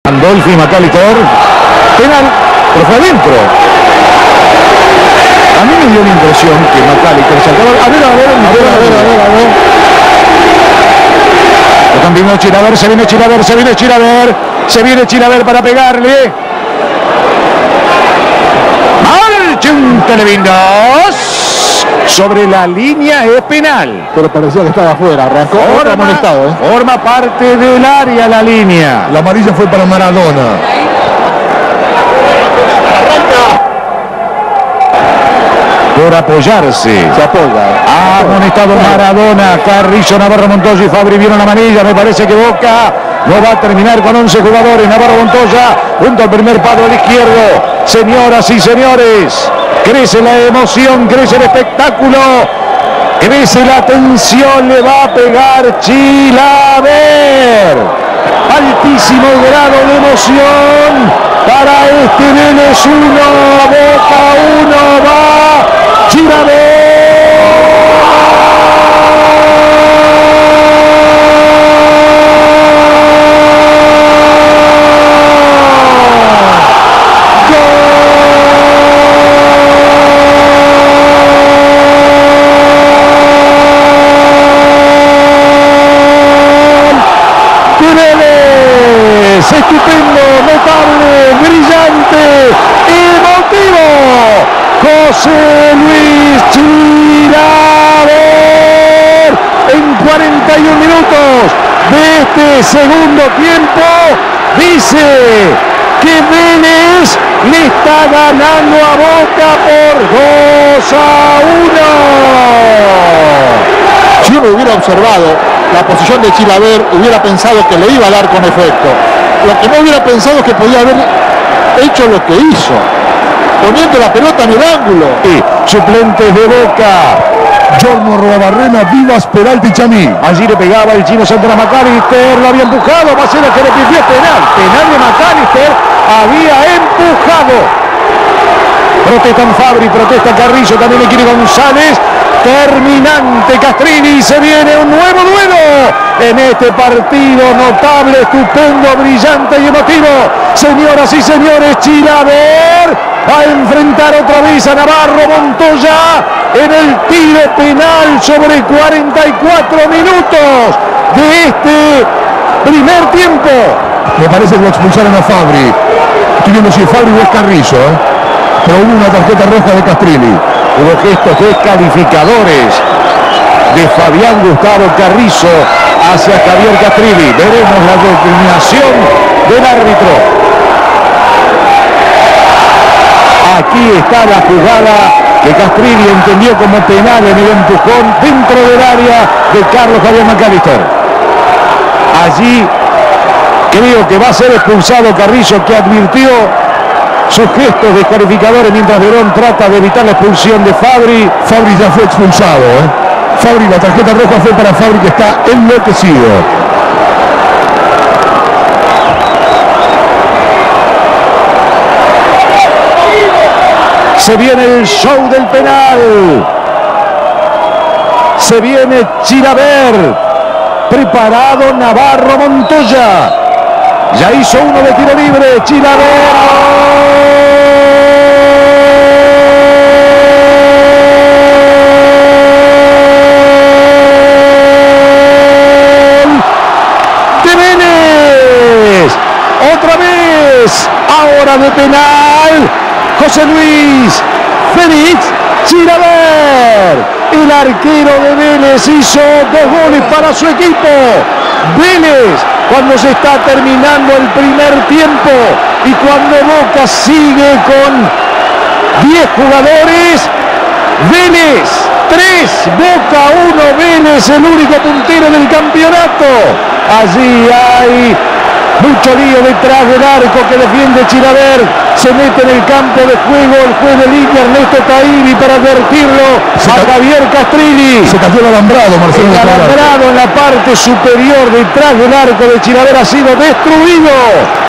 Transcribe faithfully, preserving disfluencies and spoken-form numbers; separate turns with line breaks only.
Andolfi, McAllister, penal, pero fue adentro. A mí me dio la impresión que McAllister saltaba. A ver, a ver, a ver, a ver, a ver, a ver. Lo continuó Chilaver, se viene Chilaver, se viene Chilaver, se viene Chilaver para pegarle. Al Chuntelevindos. Sobre la línea es penal.
Pero parecía que estaba afuera, arrancó
Forma,
amonestado, ¿eh?
forma parte del área la línea.
La amarilla fue para Maradona.
Por apoyarse.
Se apoya.
Ha amonestado Maradona, Carrizo, Navarro, Montoya y Fabri vieron la manilla. Me parece que Boca no va a terminar con once jugadores. Navarro, Montoya junto al primer palo al izquierdo. Señoras y señores, crece la emoción, crece el espectáculo, crece la tensión, le va a pegar Chilaver. Altísimo grado de emoción para este Vélez uno, Boca uno, va Chilaver. Estupendo, notable, brillante, emotivo. José Luis Chilaver en cuarenta y un minutos de este segundo tiempo dice que Vélez le está ganando a Boca por dos a uno.
Si uno hubiera observado la posición de Chilaver, hubiera pensado que le iba a dar con efecto. Lo que no hubiera pensado es que podía haber hecho lo que hizo, poniendo la pelota en el ángulo.
Y suplentes de Boca:
Jormo Robarrena, Vivas, Peralta y Chamí.
Allí le pegaba el chino Sandra McAllister, lo había empujado, va a ser el que le pidió penal. Penal de McAllister, había empujado. Protestan Fabri, protesta Carrizo, también le quiere González. Terminante Castrini, se viene un nuevo duelo en este partido notable, estupendo, brillante y emotivo. Señoras y señores, Chilaver va a enfrentar otra vez a Navarro Montoya en el tiro penal sobre cuarenta y cuatro minutos de este primer tiempo.
Me parece que lo expulsaron a Fabri. Estoy viendo si es Fabri o es Carrizo, ¿eh? Pero hubo una tarjeta roja de Castrini.
Hubo gestos descalificadores de Fabián Gustavo Carrizo hacia Javier Castrilli. Veremos la determinación del árbitro. Aquí está la jugada que Castrilli entendió como penal en el empujón dentro del área de Carlos Javier McAllister. Allí creo que va a ser expulsado Carrizo, que advirtió sus gestos descalificadores mientras Verón trata de evitar la expulsión de Fabri.
Fabri ya fue expulsado, ¿eh? Fabri, la tarjeta roja fue para Fabri, que está enloquecido.
Se viene el show del penal. Se viene Chilaver. Preparado Navarro Montoya. Ya hizo uno de tiro libre. Chilaver. Otra vez, ahora de penal, José Luis Félix Chilaver, el arquero de Vélez, hizo dos goles para su equipo. Vélez, cuando se está terminando el primer tiempo y cuando Boca sigue con diez jugadores, Vélez tres, Boca uno, Vélez el único puntero del campeonato. Allí hay mucho lío detrás del arco que defiende Chilaver. Se mete en el campo de juego el juez de línea Ernesto Tairi para advertirlo a Javier Castrilli.
Se cayó el alambrado, Marcelo.
El alambrado en la parte superior detrás del arco de Chilaver ha sido destruido.